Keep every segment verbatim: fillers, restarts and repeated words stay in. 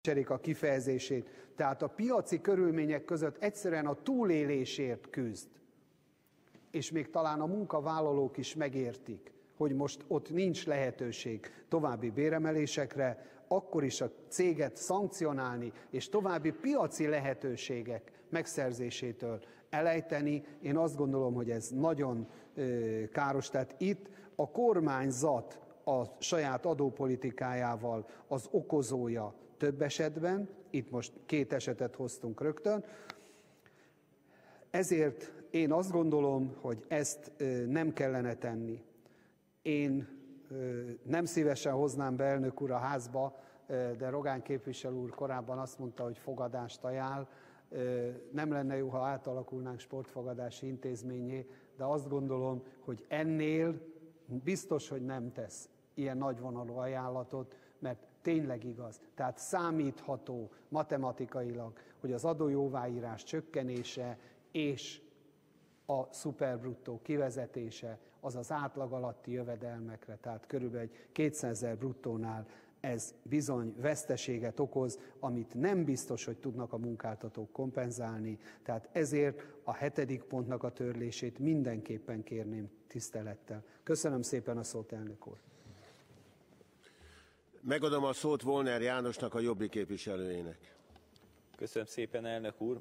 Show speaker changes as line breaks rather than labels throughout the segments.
cserék a kifejezését. Tehát a piaci körülmények között egyszerűen a túlélésért küzd. És még talán a munkavállalók is megértik, hogy most ott nincs lehetőség további béremelésekre, akkor is a céget szankcionálni, és további piaci lehetőségek megszerzésétől elejteni. Én azt gondolom, hogy ez nagyon ö, káros. Tehát itt a kormányzat a saját adópolitikájával az okozója több esetben, itt most két esetet hoztunk rögtön, ezért én azt gondolom, hogy ezt ö, nem kellene tenni. Én ö, nem szívesen hoznám be elnök úr a házba, ö, de Rogány képviselő úr korábban azt mondta, hogy fogadást ajánl. Ö, nem lenne jó, ha átalakulnánk sportfogadási intézményé, de azt gondolom, hogy ennél biztos, hogy nem tesz ilyen nagyvonalú ajánlatot, mert tényleg igaz. Tehát számítható matematikailag, hogy az adójóváírás csökkenése és a szuperbruttó kivezetése az az átlag alatti jövedelmekre, tehát körülbelül egy kétszázezer bruttónál ez bizony veszteséget okoz, amit nem biztos, hogy tudnak a munkáltatók kompenzálni. Tehát ezért a hetedik pontnak a törlését mindenképpen kérném tisztelettel. Köszönöm szépen a szót, elnök úr.
Megadom a szót Volner Jánosnak, a Jobbik képviselőjének.
Köszönöm szépen, elnök úr.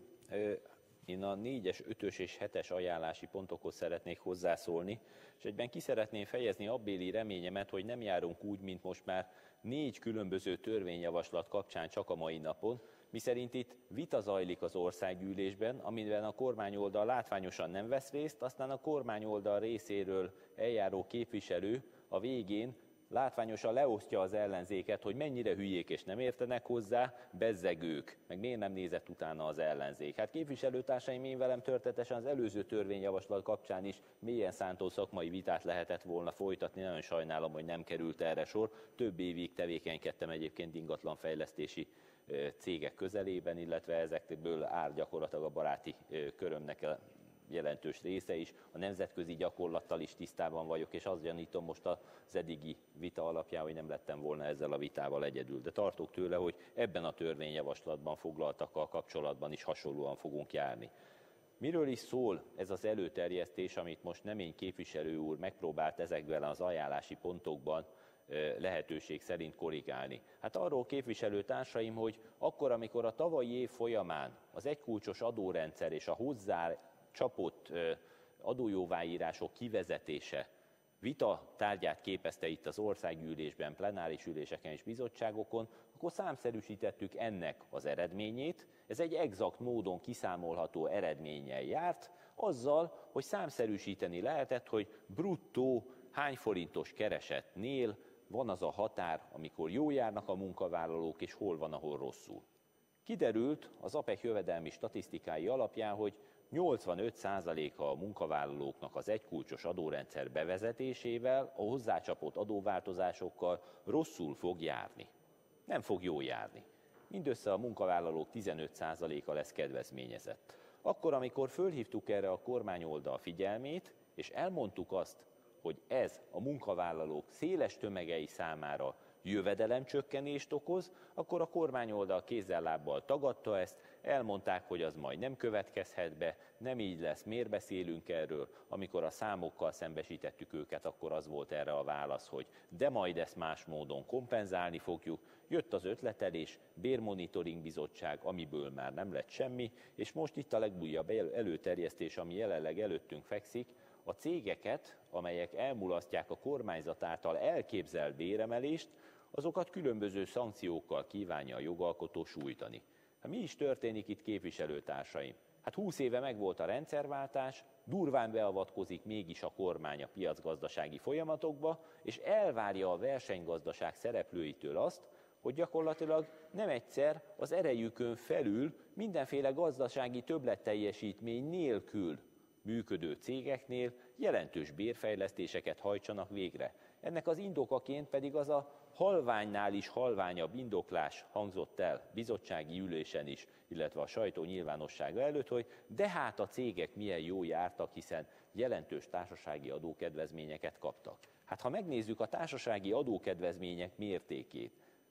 Én a négyes, ötös és hetes ajánlási pontokhoz szeretnék hozzászólni, és egyben ki szeretném fejezni abbéli reményemet, hogy nem járunk úgy, mint most már négy különböző törvényjavaslat kapcsán csak a mai napon, miszerint itt vita zajlik az országgyűlésben, amiben a kormányoldal látványosan nem vesz részt, aztán a kormányoldal részéről eljáró képviselő a végén látványosan leosztja az ellenzéket, hogy mennyire hülyék és nem értenek hozzá, bezzegők, meg miért nem nézett utána az ellenzék. Hát képviselőtársaim, én velem történetesen az előző törvényjavaslat kapcsán is mélyen szántó szakmai vitát lehetett volna folytatni, nagyon sajnálom, hogy nem került erre sor. Több évig tevékenykedtem egyébként ingatlanfejlesztési cégek közelében, illetve ezekből áll gyakorlatilag a baráti körömnek a jelentős része is, a nemzetközi gyakorlattal is tisztában vagyok, és azt gyanítom most az eddigi vita alapján, hogy nem lettem volna ezzel a vitával egyedül. De tartok tőle, hogy ebben a törvényjavaslatban foglaltakkal kapcsolatban is hasonlóan fogunk járni. Miről is szól ez az előterjesztés, amit most Nemény képviselő úr megpróbált ezekben az ajánlási pontokban lehetőség szerint korrigálni? Hát arról, képviselőtársaim, hogy akkor, amikor a tavalyi év folyamán az egykulcsos adórendszer és a hozzá csapott adójóváírások kivezetése vita tárgyát képezte itt az országgyűlésben, plenáris üléseken és bizottságokon, akkor számszerűsítettük ennek az eredményét. Ez egy exakt módon kiszámolható eredménnyel járt, azzal, hogy számszerűsíteni lehetett, hogy bruttó hány forintos keresetnél van az a határ, amikor jól járnak a munkavállalók, és hol van, ahol rosszul. Kiderült az á pé e ká jövedelmi statisztikái alapján, hogy nyolcvanöt százaléka a munkavállalóknak az egykulcsos adórendszer bevezetésével, a hozzácsapott adóváltozásokkal rosszul fog járni. Nem fog jól járni. Mindössze a munkavállalók tizenöt százaléka lesz kedvezményezett. Akkor, amikor fölhívtuk erre a kormányoldal figyelmét, és elmondtuk azt, hogy ez a munkavállalók széles tömegei számára jövedelemcsökkenést okoz, akkor a kormányoldal kézzel-lábbal tagadta ezt, elmondták, hogy az majd nem következhet be, nem így lesz, miért beszélünk erről. Amikor a számokkal szembesítettük őket, akkor az volt erre a válasz, hogy de majd ezt más módon kompenzálni fogjuk. Jött az ötletelés, bérmonitoring bizottság, amiből már nem lett semmi, és most itt a legújabb előterjesztés, ami jelenleg előttünk fekszik, a cégeket, amelyek elmulasztják a kormányzat által elképzelt béremelést, azokat különböző szankciókkal kívánja a jogalkotó sújtani. Hát mi is történik itt, képviselőtársaim? Hát húsz éve megvolt a rendszerváltás, durván beavatkozik mégis a kormány a piacgazdasági folyamatokba, és elvárja a versenygazdaság szereplőitől azt, hogy gyakorlatilag nem egyszer az erejükön felül mindenféle gazdasági többletteljesítmény nélkül működő cégeknél jelentős bérfejlesztéseket hajtsanak végre. Ennek az indokaként pedig az a halványnál is halványabb indoklás hangzott el bizottsági ülésen is, illetve a sajtó nyilvánossága előtt, hogy de hát a cégek milyen jól jártak, hiszen jelentős társasági adókedvezményeket kaptak. Hát ha megnézzük a társasági adókedvezmények mértékét,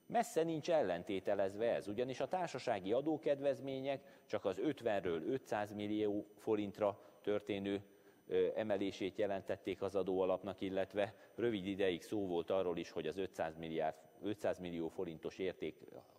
Messze nincs ellentételezve ez, ugyanis a társasági adókedvezmények csak az ötvenről ötszáz millió forintra történő emelését jelentették az adóalapnak, illetve rövid ideig szó volt arról is, hogy az ötszáz, milliárd, ötszáz millió forintos érték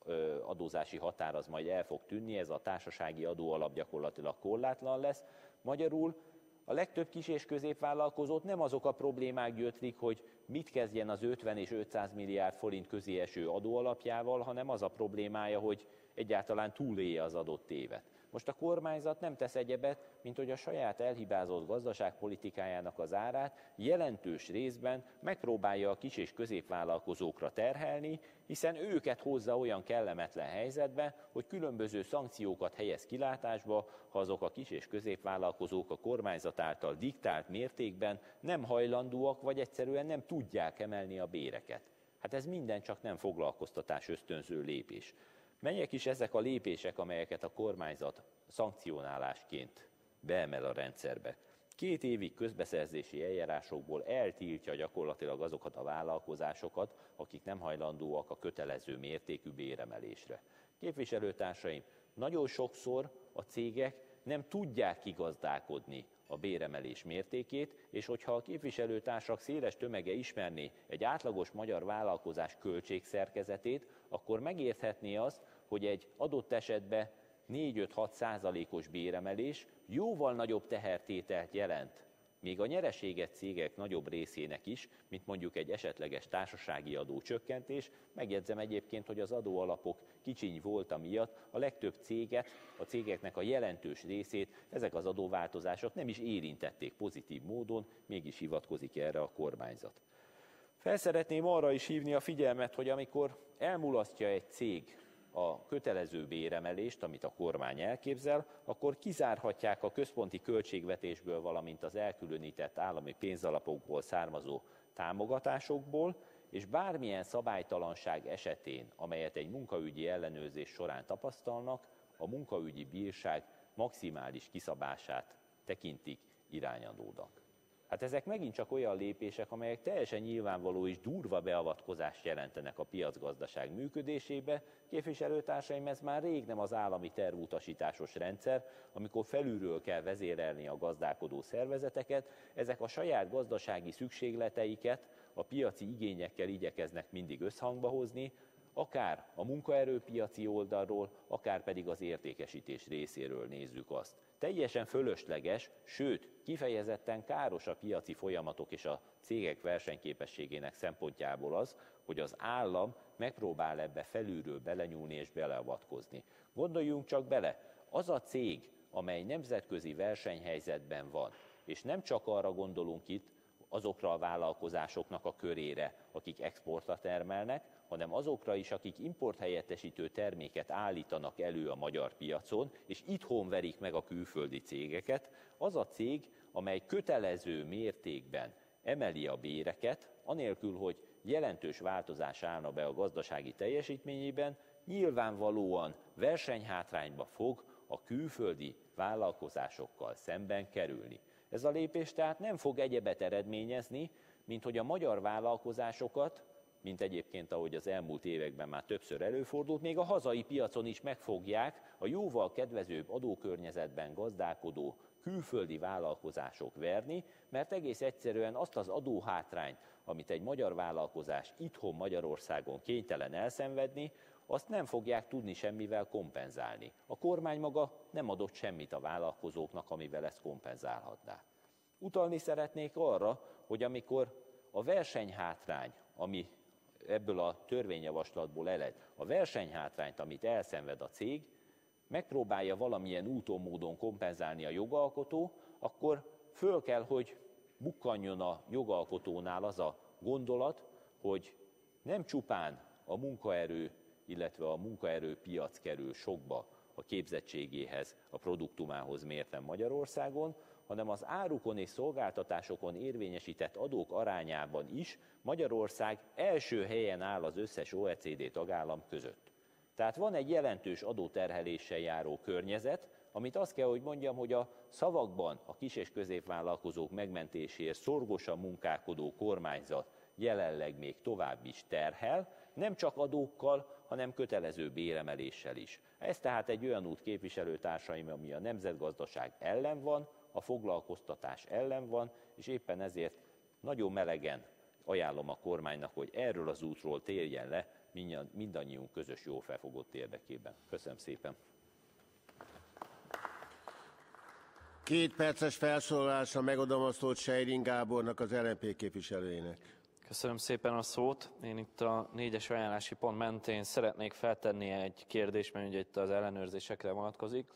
adózási határ az majd el fog tűnni, ez a társasági adóalap gyakorlatilag korlátlan lesz. Magyarul a legtöbb kis- és középvállalkozót nem azok a problémák gyötrik, hogy mit kezdjen az ötven és ötszáz milliárd forint közé eső adóalapjával, hanem az a problémája, hogy egyáltalán túlélje az adott évet. Most a kormányzat nem tesz egyebet, mint hogy a saját elhibázott gazdaságpolitikájának az árát jelentős részben megpróbálja a kis- és középvállalkozókra terhelni, hiszen őket hozza olyan kellemetlen helyzetbe, hogy különböző szankciókat helyez kilátásba, ha azok a kis- és középvállalkozók a kormányzat által diktált mértékben nem hajlandóak, vagy egyszerűen nem tudják emelni a béreket. Hát ez minden csak nem foglalkoztatás ösztönző lépés. Melyek is ezek a lépések, amelyeket a kormányzat szankcionálásként beemel a rendszerbe? Két évig közbeszerzési eljárásokból eltiltja gyakorlatilag azokat a vállalkozásokat, akik nem hajlandóak a kötelező mértékű béremelésre. Képviselőtársaim, nagyon sokszor a cégek nem tudják kigazdálkodni a béremelés mértékét, és hogyha a képviselőtársak széles tömege ismerné egy átlagos magyar vállalkozás költségszerkezetét, akkor megérthetné azt, hogy egy adott esetben négy-öt-hat százalékos béremelés jóval nagyobb tehertételt jelent, még a nyereséges cégek nagyobb részének is, mint mondjuk egy esetleges társasági adó csökkentés. Megjegyzem egyébként, hogy az adóalapok kicsiny volta miatt a legtöbb céget, a cégeknek a jelentős részét ezek az adóváltozások nem is érintették pozitív módon, mégis hivatkozik erre a kormányzat. Felszeretném arra is hívni a figyelmet, hogy amikor elmulasztja egy cég a kötelező béremelést, amit a kormány elképzel, akkor kizárhatják a központi költségvetésből, valamint az elkülönített állami pénzalapokból származó támogatásokból, és bármilyen szabálytalanság esetén, amelyet egy munkaügyi ellenőrzés során tapasztalnak, a munkaügyi bírság maximális kiszabását tekintik irányadónak. Hát ezek megint csak olyan lépések, amelyek teljesen nyilvánvaló és durva beavatkozást jelentenek a piacgazdaság működésébe. Képviselőtársaim, ez már rég nem az állami tervutasításos rendszer, amikor felülről kell vezérelni a gazdálkodó szervezeteket, ezek a saját gazdasági szükségleteiket a piaci igényekkel igyekeznek mindig összhangba hozni, akár a munkaerőpiaci oldalról, akár pedig az értékesítés részéről nézzük azt. Teljesen fölösleges, sőt, kifejezetten káros a piaci folyamatok és a cégek versenyképességének szempontjából az, hogy az állam megpróbál ebbe felülről belenyúlni és beleavatkozni. Gondoljunk csak bele, az a cég, amely nemzetközi versenyhelyzetben van, és nem csak arra gondolunk itt, azokra a vállalkozásoknak a körére, akik exportra termelnek, hanem azokra is, akik importhelyettesítő terméket állítanak elő a magyar piacon, és itthon verik meg a külföldi cégeket, az a cég, amely kötelező mértékben emeli a béreket, anélkül, hogy jelentős változás állna be a gazdasági teljesítményében, nyilvánvalóan versenyhátrányba fog a külföldi vállalkozásokkal szemben kerülni. Ez a lépés tehát nem fog egyebet eredményezni, mint hogy a magyar vállalkozásokat, mint egyébként ahogy az elmúlt években már többször előfordult, még a hazai piacon is megfogják a jóval kedvezőbb adókörnyezetben gazdálkodó külföldi vállalkozások verni, mert egész egyszerűen azt az adóhátrányt, amit egy magyar vállalkozás itthon Magyarországon kénytelen elszenvedni, azt nem fogják tudni semmivel kompenzálni. A kormány maga nem adott semmit a vállalkozóknak, amivel ezt kompenzálhatná. Utalni szeretnék arra, hogy amikor a versenyhátrány, ami ebből a törvényjavaslatból ered, a versenyhátrányt, amit elszenved a cég, megpróbálja valamilyen úton, módon kompenzálni a jogalkotó, akkor föl kell, hogy bukkanjon a jogalkotónál az a gondolat, hogy nem csupán a munkaerő, illetve a munkaerőpiac kerül sokba a képzettségéhez, a produktumához mérten Magyarországon, hanem az árukon és szolgáltatásokon érvényesített adók arányában is Magyarország első helyen áll az összes o e cé dé tagállam között. Tehát van egy jelentős adóterheléssel járó környezet, amit azt kell, hogy mondjam, hogy a szavakban a kis- és középvállalkozók megmentéséért szorgosan munkálkodó kormányzat jelenleg még tovább is terhel, nem csak adókkal, hanem kötelező béremeléssel is. Ez tehát egy olyan út, képviselőtársaim, ami a nemzetgazdaság ellen van, a foglalkoztatás ellen van, és éppen ezért nagyon melegen ajánlom a kormánynak, hogy erről az útról térjen le mindannyiunk közös jó felfogott érdekében. Köszönöm szépen!
Két perces felszólalásra megadom a szót Sejrin Gábornak, az el en pé képviselőjének.
Köszönöm szépen a szót. Én itt a négyes ajánlási pont mentén szeretnék feltenni egy kérdést, mert ugye itt az ellenőrzésekre vonatkozik.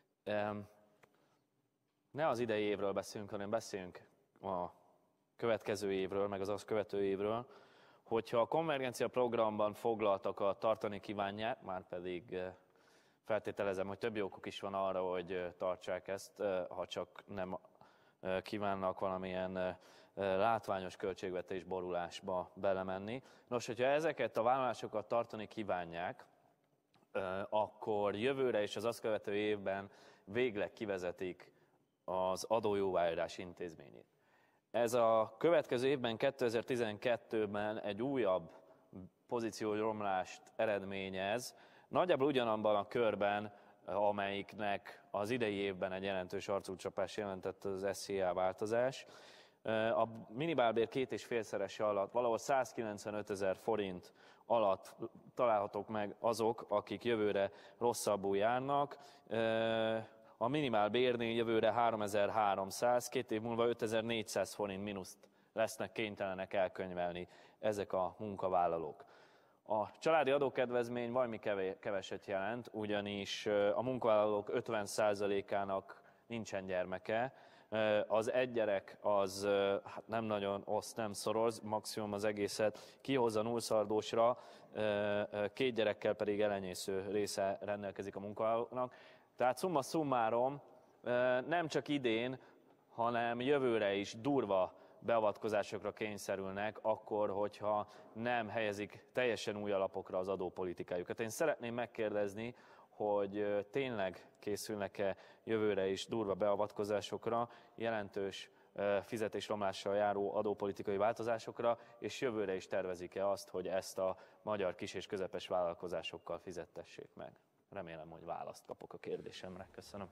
Ne az idei évről beszélünk, hanem beszéljünk a következő évről, meg az azt követő évről, hogyha a konvergencia programban foglaltakat tartani kívánják, már pedig feltételezem, hogy több okuk is van arra, hogy tartsák ezt, ha csak nem kívánnak valamilyen látványos költségvetés borulásba belemenni. Nos, hogyha ezeket a vállalásokat tartani kívánják, akkor jövőre és az azt követő évben végleg kivezetik az adójóváírás intézményét. Ez a következő évben, kétezer-tizenkettőben egy újabb pozícióromlást eredményez, nagyjából ugyanabban a körben, amelyiknek az idei évben egy jelentős arcúcsapás jelentett az es zé á változás. A minimálbér két és félszerese alatt, valahol százkilencvenötezer forint alatt találhatók meg azok, akik jövőre rosszabbul járnak. A minimálbérnél jövőre háromezer-háromszáz, két év múlva ötezer-négyszáz forint mínuszt lesznek kénytelenek elkönyvelni ezek a munkavállalók. A családi adókedvezmény valami keveset jelent, ugyanis a munkavállalók ötven százalékának nincsen gyermeke. Az egy gyerek az hát nem nagyon oszt, nem szoroz, maximum az egészet kihozza nullszaldósra, két gyerekkel pedig elenyésző része rendelkezik a munkavállalóknak. Tehát summa summarum nem csak idén, hanem jövőre is durva beavatkozásokra kényszerülnek, akkor, hogyha nem helyezik teljesen új alapokra az adópolitikájukat. Én szeretném megkérdezni, hogy tényleg készülnek-e jövőre is durva beavatkozásokra, jelentős fizetésromlással járó adópolitikai változásokra, és jövőre is tervezik-e azt, hogy ezt a magyar kis- és közepes vállalkozásokkal fizettessék meg? Remélem, hogy választ kapok a kérdésemre. Köszönöm.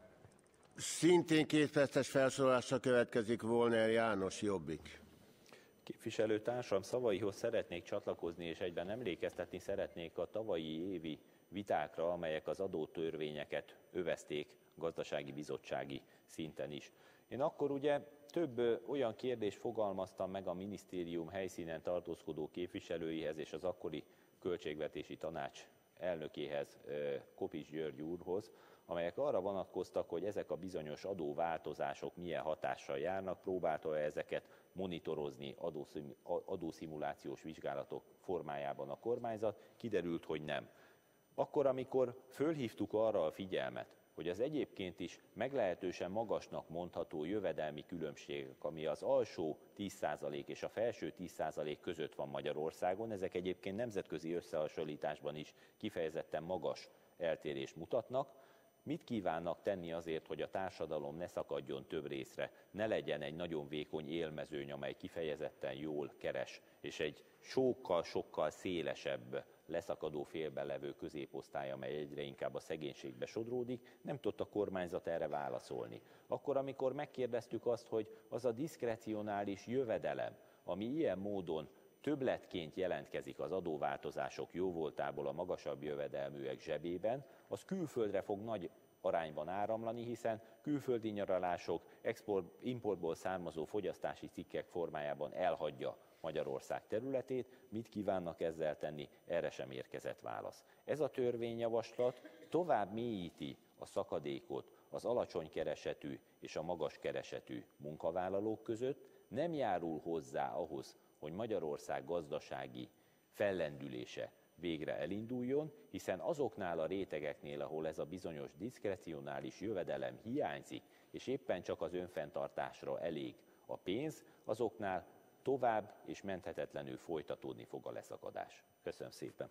Szintén két perces felszólalásra következik Volner János, Jobbik.
Képviselőtársam szavaihoz szeretnék csatlakozni, és egyben emlékeztetni szeretnék a tavalyi évi vitákra, amelyek az adótörvényeket övezték gazdasági bizottsági szinten is. Én akkor ugye több olyan kérdést fogalmaztam meg a minisztérium helyszínen tartózkodó képviselőihez és az akkori költségvetési tanács elnökéhez, Kopics György úrhoz, amelyek arra vonatkoztak, hogy ezek a bizonyos adóváltozások milyen hatással járnak, próbálta ezeket monitorozni adószimulációs vizsgálatok formájában a kormányzat, kiderült, hogy nem. Akkor, amikor fölhívtuk arra a figyelmet, hogy az egyébként is meglehetősen magasnak mondható jövedelmi különbségek, ami az alsó tíz százalék és a felső tíz százalék között van Magyarországon, ezek egyébként nemzetközi összehasonlításban is kifejezetten magas eltérést mutatnak. Mit kívánnak tenni azért, hogy a társadalom ne szakadjon több részre, ne legyen egy nagyon vékony élmezőny, amely kifejezetten jól keres, és egy sokkal-sokkal szélesebb, leszakadó félben levő középosztály, amely egyre inkább a szegénységbe sodródik, nem tudott a kormányzat erre válaszolni. Akkor, amikor megkérdeztük azt, hogy az a diszkrecionális jövedelem, ami ilyen módon többletként jelentkezik az adóváltozások jóvoltából a magasabb jövedelműek zsebében, az külföldre fog nagy arányban áramlani, hiszen külföldi nyaralások, export, importból származó fogyasztási cikkek formájában elhagyja Magyarország területét. Mit kívánnak ezzel tenni? Erre sem érkezett válasz. Ez a törvényjavaslat tovább mélyíti a szakadékot az alacsony keresetű és a magas keresetű munkavállalók között, nem járul hozzá ahhoz, hogy Magyarország gazdasági fellendülése végre elinduljon, hiszen azoknál a rétegeknél, ahol ez a bizonyos diszkrecionális jövedelem hiányzik, és éppen csak az önfenntartásra elég a pénz, azoknál tovább és menthetetlenül folytatódni fog a leszakadás. Köszönöm szépen!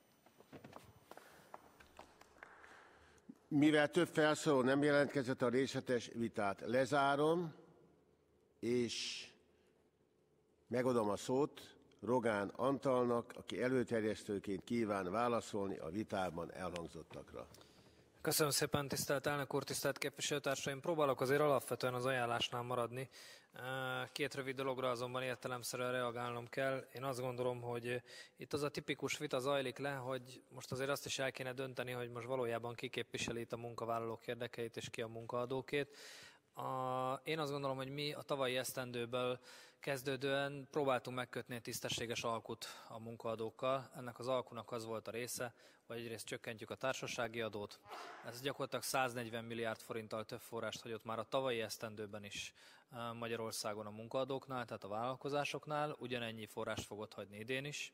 Mivel több felszóló nem jelentkezett, a részletes vitát lezárom, és megadom a szót Rogán Antalnak, aki előterjesztőként kíván válaszolni a vitában elhangzottakra.
Köszönöm szépen, tisztelt elnök úr, tisztelt képviselőtársaim! Próbálok azért alapvetően az ajánlásnál maradni. Két rövid dologra azonban értelemszerűen reagálnom kell. Én azt gondolom, hogy itt az a tipikus vita zajlik le, hogy most azért azt is el kéne dönteni, hogy most valójában ki képviseli itt a munkavállalók érdekeit és ki a munkaadókét. A, én azt gondolom, hogy mi a tavalyi esztendőből kezdődően próbáltunk megkötni egy tisztességes alkut a munkaadókkal. Ennek az alkunak az volt a része, hogy egyrészt csökkentjük a társasági adót. Ez gyakorlatilag száznegyven milliárd forinttal több forrást hagyott már a tavalyi esztendőben is Magyarországon a munkaadóknál, tehát a vállalkozásoknál. Ugyanennyi forrást fogott hagyni idén is.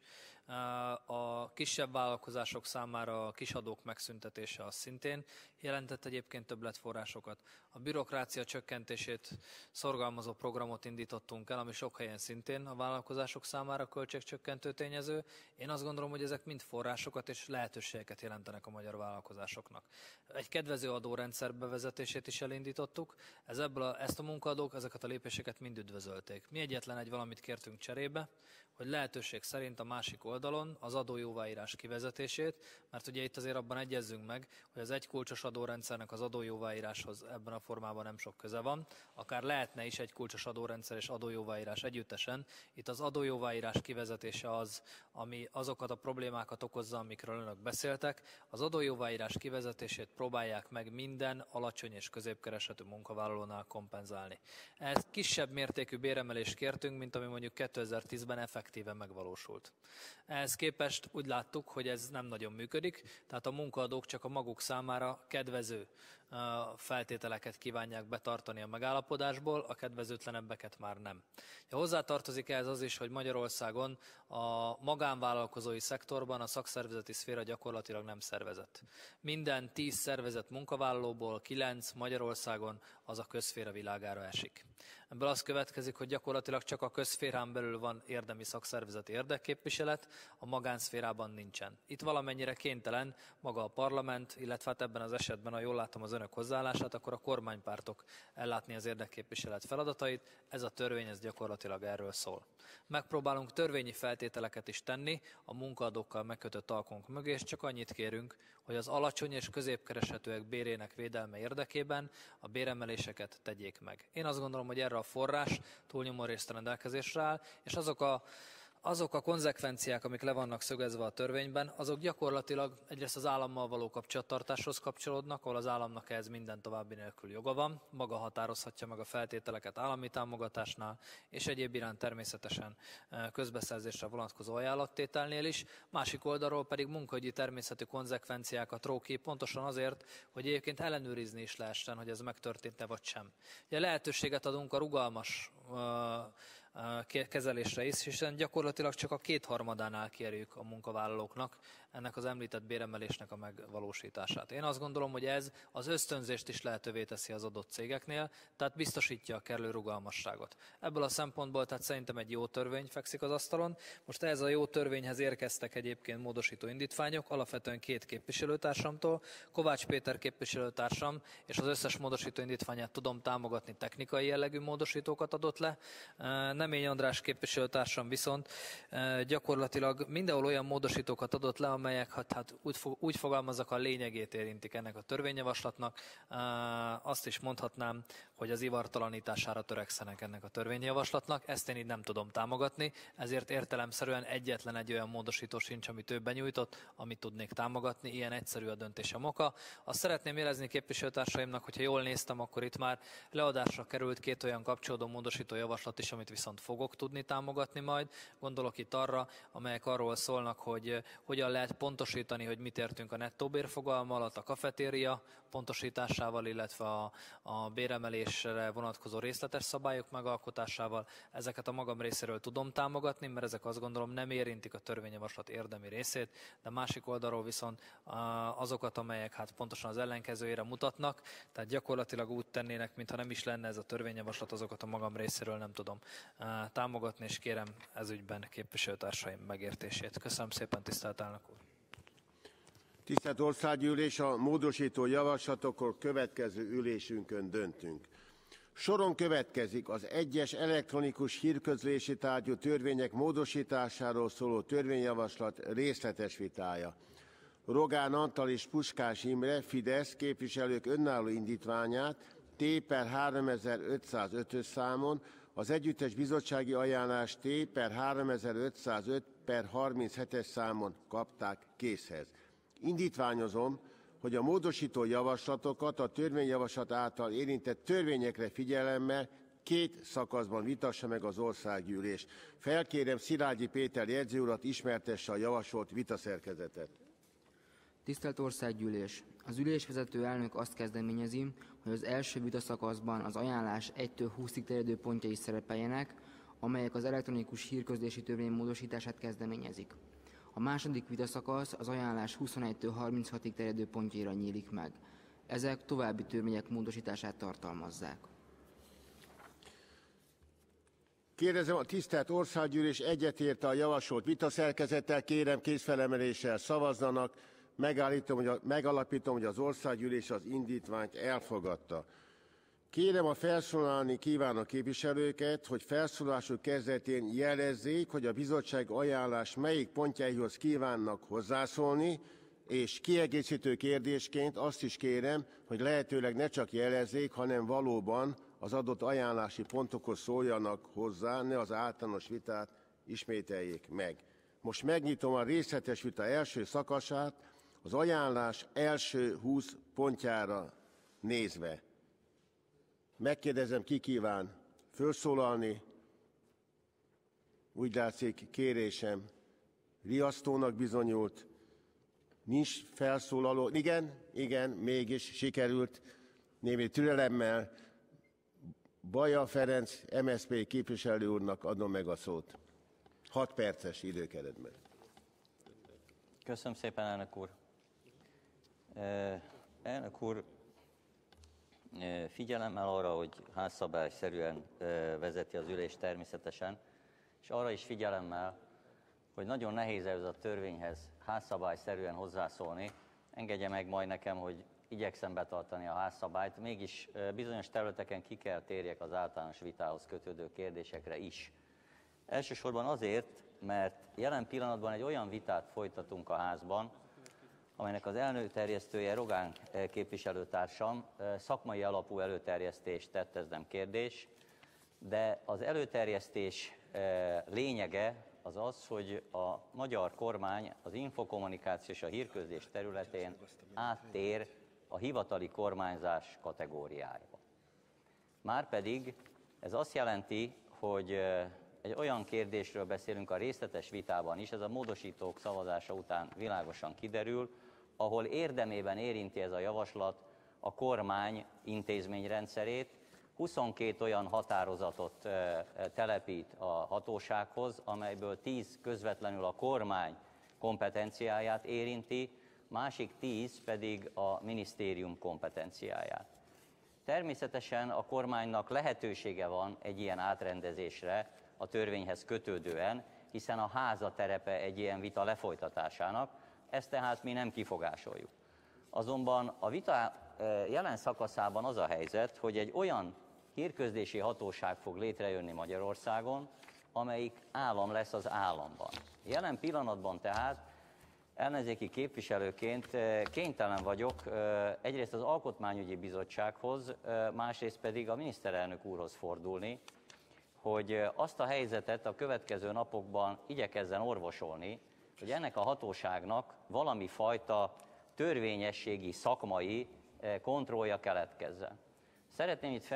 A kisebb vállalkozások számára a kisadók megszüntetése az szintén jelentett egyébként többletforrásokat. A bürokrácia csökkentését szorgalmazó programot indítottunk el, ami sok helyen szintén a vállalkozások számára költségcsökkentő tényező. Én azt gondolom, hogy ezek mind forrásokat és lehetőségeket jelentenek a magyar vállalkozásoknak. Egy kedvező adórendszer bevezetését is elindítottuk. Ez ebből a, ezt a munkaadók ezeket a lépéseket mind üdvözölték. Mi egyetlen egy valamit kértünk cserébe, hogy lehetőség szerint a másik oldalon az adójóváírás kivezetését, mert ugye itt azért abban egyezzünk meg, hogy az egykulcsos adórendszernek az adójóváíráshoz ebben a formában nem sok köze van. Akár lehetne is egy kulcsos adórendszer és adójóváírás együttesen. Itt az adójóváírás kivezetése az, ami azokat a problémákat okozza, amikről önök beszéltek. Az adójóváírás kivezetését próbálják meg minden alacsony és középkeresetű munkavállalónál kompenzálni. Ehhez kisebb mértékű béremelést kértünk, mint ami mondjuk kétezer-tízben effektíven megvalósult. Ehhez képest úgy láttuk, hogy ez nem nagyon működik, tehát a munkaadók csak a maguk számára kedvező feltételeket kívánják betartani a megállapodásból, a kedvezőtlenebbeket már nem. Ja, hozzátartozik ehhez az is, hogy Magyarországon a magánvállalkozói szektorban a szakszervezeti szféra gyakorlatilag nem szervezett. Minden tíz szervezett munkavállalóból kilenc Magyarországon az a közszféra világára esik. Ebből az következik, hogy gyakorlatilag csak a közszférán belül van érdemi szakszervezeti érdekképviselet, a magánszférában nincsen. Itt valamennyire kénytelen maga a parlament, illetve hát ebben az esetben, ha jól látom az önök hozzáállását, akkor a kormánypártok ellátni az érdekképviselet feladatait. Ez a törvény ez gyakorlatilag erről szól. Megpróbálunk törvényi feltételeket is tenni a munkaadókkal megkötött alkunk mögé, és csak annyit kérünk, hogy az alacsony és középkeresetűek bérének védelme érdekében a béremeléseket tegyék meg. Én azt gondolom, hogy erre a forrás túlnyomó részt rendelkezésre áll, és azok a Azok a konzekvenciák, amik le vannak szögezve a törvényben, azok gyakorlatilag egyrészt az állammal való kapcsolattartáshoz kapcsolódnak, ahol az államnak ehhez minden további nélkül joga van, maga határozhatja meg a feltételeket állami támogatásnál, és egyéb iránt természetesen közbeszerzésre vonatkozó ajánlattételnél is. Másik oldalról pedig munkaügyi természetű konzekvenciákat ró ki, pontosan azért, hogy egyébként ellenőrizni is lehessen, hogy ez megtörtént-e vagy sem. Ugye lehetőséget adunk a rugalmas kezelésre is, hiszen gyakorlatilag csak a kétharmadánál kérjük a munkavállalóknak ennek az említett béremelésnek a megvalósítását. Én azt gondolom, hogy ez az ösztönzést is lehetővé teszi az adott cégeknél, tehát biztosítja a kellő rugalmasságot. Ebből a szempontból tehát szerintem egy jó törvény fekszik az asztalon. Most ehhez a jó törvényhez érkeztek egyébként módosító indítványok, alapvetően két képviselőtársamtól. Kovács Péter képviselőtársam és az összes módosító indítványát tudom támogatni, technikai jellegű módosítókat adott le. Nemény András képviselőtársam viszont gyakorlatilag mindenhol olyan módosítókat adott le, amelyek hát, hát úgy, fog, úgy fogalmazzak, a lényegét érintik ennek a törvényjavaslatnak. Azt is mondhatnám, hogy az ivartalanítására törekszenek ennek a törvényjavaslatnak. Ezt én így nem tudom támogatni, ezért értelemszerűen egyetlen egy olyan módosító sincs, amit ő benyújtott, amit tudnék támogatni. Ilyen egyszerű a döntésem oka. Azt szeretném jelezni képviselőtársaimnak, hogyha jól néztem, akkor itt már leadásra került két olyan kapcsolódó módosító javaslat is, amit viszont fogok tudni támogatni majd. Gondolok itt arra, amelyek arról szólnak, hogy hogyan lehet pontosítani, hogy mit értünk a nettó bérfogalma alatt, a kafetéria pontosításával, illetve a, a béremelésre vonatkozó részletes szabályok megalkotásával. Ezeket a magam részéről tudom támogatni, mert ezek azt gondolom nem érintik a törvényjavaslat érdemi részét, de másik oldalról viszont azokat, amelyek hát pontosan az ellenkezőjére mutatnak, tehát gyakorlatilag úgy tennének, mintha nem is lenne ez a törvényjavaslat, azokat a magam részéről nem tudom támogatni, és kérem ezügyben képviselőtársaim megértését. Köszönöm szépen, tisztelt elnök úr!
Tisztelt Országgyűlés, a módosító javaslatokról következő ülésünkön döntünk. Soron következik az egyes elektronikus hírközlési tárgyú törvények módosításáról szóló törvényjavaslat részletes vitája. Rogán Antal és Puskás Imre, Fidesz képviselők önálló indítványát T per háromezer-ötszázötös számon, az együttes bizottsági ajánlás T per háromezer-ötszázöt per harminchetes számon kapták készhez. Indítványozom, hogy a módosító javaslatokat a törvényjavaslat által érintett törvényekre figyelemmel két szakaszban vitassa meg az országgyűlés. Felkérem Szilágyi Péter jegyző urat, ismertesse a javasolt vitaszerkezetet.
Tisztelt Országgyűlés! Az ülésvezető elnök azt kezdeményezi, hogy az első vitaszakaszban az ajánlás egytől húszig terjedő pontjai szerepeljenek, amelyek az elektronikus hírközlési törvény módosítását kezdeményezik. A második vitaszakasz az ajánlás huszonegytől harminchatig terjedő pontjaira nyílik meg. Ezek további törvények módosítását tartalmazzák.
Kérdezem, a tisztelt Országgyűlés egyetérte a javasolt vitaszerkezettel, kérem kézfelemeléssel szavazzanak. Megállítom, hogy a, megalapítom, hogy az Országgyűlés az indítványt elfogadta. Kérem a felszólalni kívánó képviselőket, hogy felszólalásuk kezdetén jelezzék, hogy a bizottság ajánlás melyik pontjaihoz kívánnak hozzászólni, és kiegészítő kérdésként azt is kérem, hogy lehetőleg ne csak jelezzék, hanem valóban az adott ajánlási pontokhoz szóljanak hozzá, ne az általános vitát ismételjék meg. Most megnyitom a részletes vita első szakaszát, az ajánlás első húsz pontjára nézve. Megkérdezem, ki kíván felszólalni. Úgy látszik, kérésem riasztónak bizonyult. Nincs felszólaló. Igen, igen, mégis sikerült némi türelemmel. Baja Ferenc, em es zé pé képviselő úrnak adom meg a szót. Hat perces időkeretben.
Köszönöm szépen, elnök úr. Elnök úr, figyelemmel arra, hogy házszabályszerűen vezeti az ülést természetesen, és arra is figyelemmel, hogy nagyon nehéz ez a törvényhez házszabályszerűen hozzászólni. Engedje meg majd nekem, hogy igyekszem betartani a házszabályt, mégis bizonyos területeken ki kell térjek az általános vitához kötődő kérdésekre is. Elsősorban azért, mert jelen pillanatban egy olyan vitát folytatunk a házban, amelynek az előterjesztője Rogán képviselőtársam szakmai alapú előterjesztést tett, ez nem kérdés, de az előterjesztés lényege az az, hogy a magyar kormány az infokommunikáció és a hírközlés területén áttér a hivatali kormányzás kategóriájába. Márpedig ez azt jelenti, hogy egy olyan kérdésről beszélünk a részletes vitában is, ez a módosítók szavazása után világosan kiderül, ahol érdemében érinti ez a javaslat a kormány intézményrendszerét, huszonkét olyan határozatot telepít a hatósághoz, amelyből tíz közvetlenül a kormány kompetenciáját érinti, másik tíz pedig a minisztérium kompetenciáját. Természetesen a kormánynak lehetősége van egy ilyen átrendezésre a törvényhez kötődően, hiszen a háza terepe egy ilyen vita lefolytatásának, ezt tehát mi nem kifogásoljuk. Azonban a vita jelen szakaszában az a helyzet, hogy egy olyan hírközlési hatóság fog létrejönni Magyarországon, amelyik állam lesz az államban. Jelen pillanatban tehát ellenzéki képviselőként kénytelen vagyok egyrészt az Alkotmányügyi Bizottsághoz, másrészt pedig a miniszterelnök úrhoz fordulni, hogy azt a helyzetet a következő napokban igyekezzen orvosolni, hogy ennek a hatóságnak valami fajta törvényességi, szakmai kontrollja keletkezzen. Szeretném itt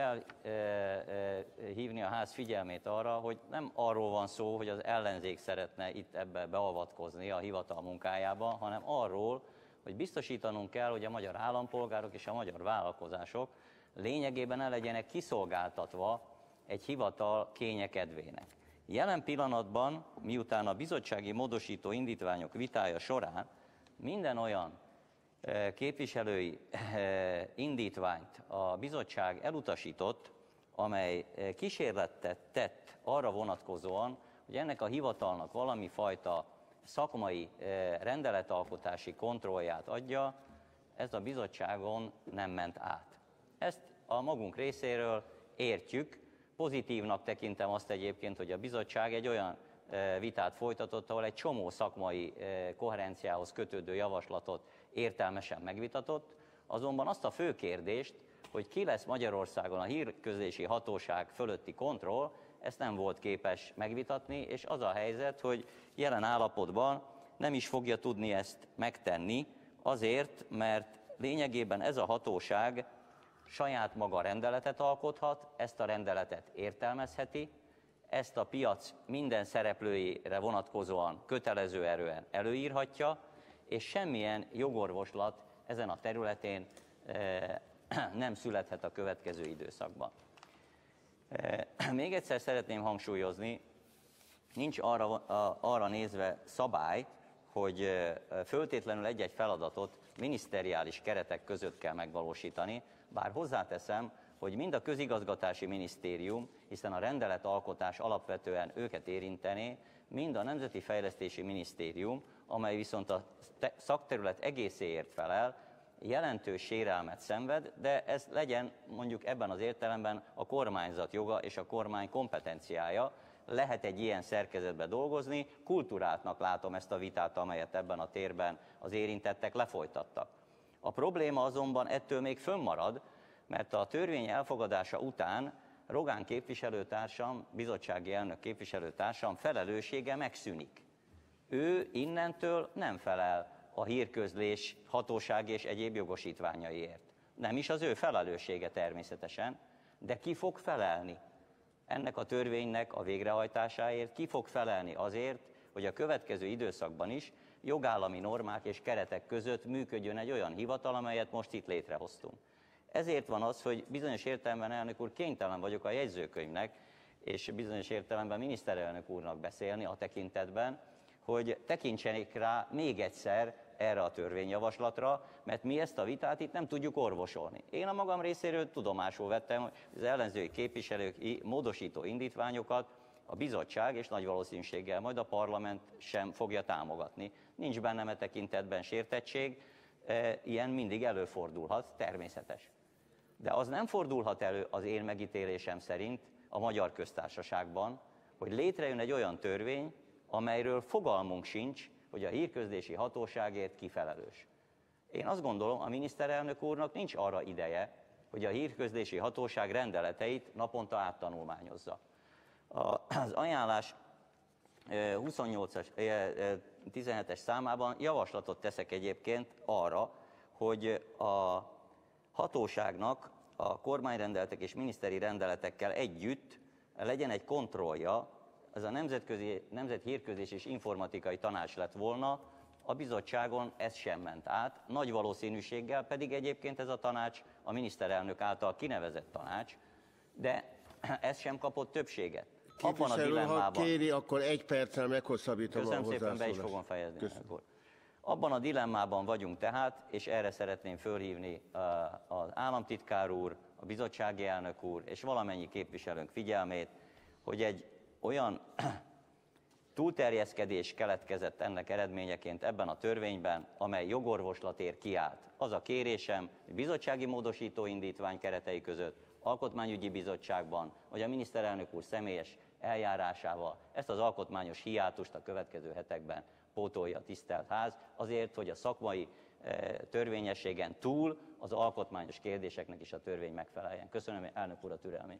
felhívni a ház figyelmét arra, hogy nem arról van szó, hogy az ellenzék szeretne itt ebbe beavatkozni a hivatal munkájába, hanem arról, hogy biztosítanunk kell, hogy a magyar állampolgárok és a magyar vállalkozások lényegében el legyenek kiszolgáltatva egy hivatal kényekedvének. Jelen pillanatban, miután a bizottsági módosító indítványok vitája során minden olyan képviselői indítványt a bizottság elutasított, amely kísérletet tett arra vonatkozóan, hogy ennek a hivatalnak valami fajta szakmai rendeletalkotási kontrollját adja, ez a bizottságon nem ment át. Ezt a magunk részéről értjük. Pozitívnak tekintem azt egyébként, hogy a bizottság egy olyan vitát folytatott, ahol egy csomó szakmai koherenciához kötődő javaslatot értelmesen megvitatott, azonban azt a fő kérdést, hogy ki lesz Magyarországon a hírközlési hatóság fölötti kontroll, ezt nem volt képes megvitatni, és az a helyzet, hogy jelen állapotban nem is fogja tudni ezt megtenni, azért, mert lényegében ez a hatóság saját maga rendeletet alkothat, ezt a rendeletet értelmezheti, ezt a piac minden szereplőjére vonatkozóan kötelező erően előírhatja, és semmilyen jogorvoslat ezen a területén e, nem születhet a következő időszakban. E, még egyszer szeretném hangsúlyozni, nincs arra, a, arra nézve szabály, hogy föltétlenül egy-egy feladatot miniszteriális keretek között kell megvalósítani, bár hozzáteszem, hogy mind a közigazgatási minisztérium, hiszen a rendeletalkotás alapvetően őket érintené, mind a Nemzeti Fejlesztési Minisztérium, amely viszont a szakterület egészéért felel, jelentős sérelmet szenved, de ez legyen mondjuk ebben az értelemben a kormányzat joga és a kormány kompetenciája. Lehet egy ilyen szerkezetben dolgozni, kulturáltnak látom ezt a vitát, amelyet ebben a térben az érintettek lefolytattak. A probléma azonban ettől még fönnmarad, mert a törvény elfogadása után Rogán képviselőtársam, bizottsági elnök képviselőtársam felelőssége megszűnik. Ő innentől nem felel a hírközlés hatósági és egyéb jogosítványaiért. Nem is az ő felelőssége természetesen, de ki fog felelni ennek a törvénynek a végrehajtásáért, ki fog felelni azért, hogy a következő időszakban is jogállami normák és keretek között működjön egy olyan hivatal, amelyet most itt létrehoztunk. Ezért van az, hogy bizonyos értelemben, elnök úr, kénytelen vagyok a jegyzőkönyvnek, és bizonyos értelemben miniszterelnök úrnak beszélni a tekintetben, hogy tekintsenek rá még egyszer erre a törvényjavaslatra, mert mi ezt a vitát itt nem tudjuk orvosolni. Én a magam részéről tudomásul vettem, hogy az ellenzői képviselők módosító indítványokat a bizottság és nagy valószínűséggel majd a parlament sem fogja támogatni. Nincs bennem e tekintetben sértettség, ilyen mindig előfordulhat, természetes. De az nem fordulhat elő az én megítélésem szerint a Magyar Köztársaságban, hogy létrejön egy olyan törvény, amelyről fogalmunk sincs, hogy a hírközlési hatóságért kifelelős. Én azt gondolom, a miniszterelnök úrnak nincs arra ideje, hogy a hírközlési hatóság rendeleteit naponta áttanulmányozza. Az ajánlás huszonnyolcas, tizenhetes számában javaslatot teszek egyébként arra, hogy a hatóságnak a kormányrendeletek és miniszteri rendeletekkel együtt legyen egy kontrollja. Ez a Nemzetközi Nemzethírközlés és Informatikai Tanács lett volna, a bizottságon ez sem ment át, nagy valószínűséggel pedig egyébként ez a tanács a miniszterelnök által kinevezett tanács, de ez sem kapott többséget. Abban a dilemmában,
ha kéri, akkor egy perccel meghosszabbítom a hozzászólást.
Köszönöm szépen, be is fogom fejezni. Abban a dilemmában vagyunk tehát, és erre szeretném fölhívni az államtitkár úr, a bizottsági elnök úr és valamennyi képviselőnk figyelmét, hogy egy olyan túlterjeszkedés keletkezett ennek eredményeként ebben a törvényben, amely jogorvoslatért kiállt. Az a kérésem, hogy bizottsági módosító indítvány keretei között, alkotmányügyi bizottságban, vagy a miniszterelnök úr személyes eljárásával ezt az alkotmányos hiátust a következő hetekben pótolja a tisztelt ház, azért, hogy a szakmai e, törvényességen túl az alkotmányos kérdéseknek is a törvény megfeleljen. Köszönöm, elnök úr, a türelmét.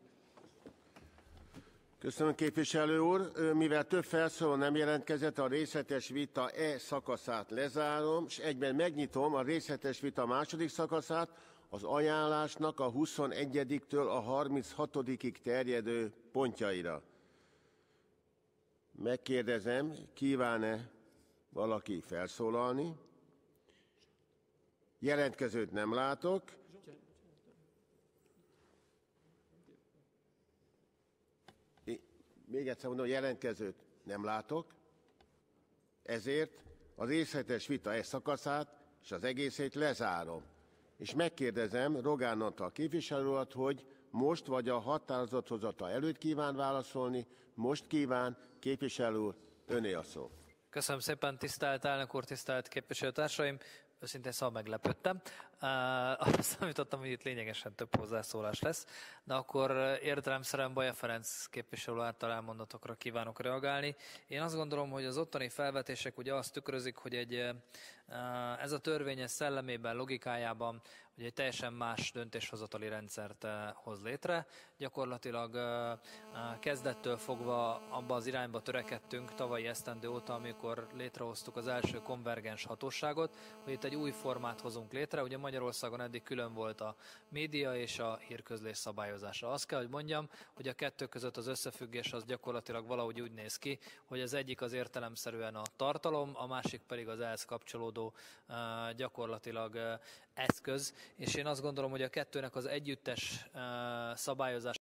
Köszönöm, képviselő úr. Mivel több felszóló nem jelentkezett, a részletes vita E szakaszát lezárom, és egyben megnyitom a részletes vita második szakaszát, az ajánlásnak a huszonegyediktől a harminchatodikig terjedő pontjaira. Megkérdezem, kíván-e valaki felszólalni? Jelentkezőt nem látok. Még egyszer mondom, jelentkezőt nem látok. Ezért a részletes vita egy szakaszát és az egészét lezárom. És megkérdezem Rogán Antal képviselő urat, hogy most vagy a határozathozata előtt kíván válaszolni, most kíván, képviselő úr, öné a szó.
Köszönöm szépen, tisztelt elnök úr, tisztelt képviselőtársaim! őszintén szóval meglepődtem. Azt számítottam, hogy itt lényegesen több hozzászólás lesz, de akkor értelemszerűen Baja Ferenc képviselő által elmondatokra kívánok reagálni. Én azt gondolom, hogy az ottani felvetések ugye azt tükrözik, hogy egy, ez a törvényes szellemében, logikájában ugye egy teljesen más döntéshozatali rendszert hoz létre. Gyakorlatilag kezdettől fogva abba az irányba törekedtünk tavalyi esztendő óta, amikor létrehoztuk az első konvergens hatóságot, hogy itt egy új formát hozunk létre. Ugye Magyarországon eddig külön volt a média és a hírközlés szabályozása. Azt kell, hogy mondjam, hogy a kettő között az összefüggés az gyakorlatilag valahogy úgy néz ki, hogy az egyik az értelemszerűen a tartalom, a másik pedig az ehhez kapcsolódó gyakorlatilag eszköz, és én azt gondolom, hogy a kettőnek az együttes szabályozás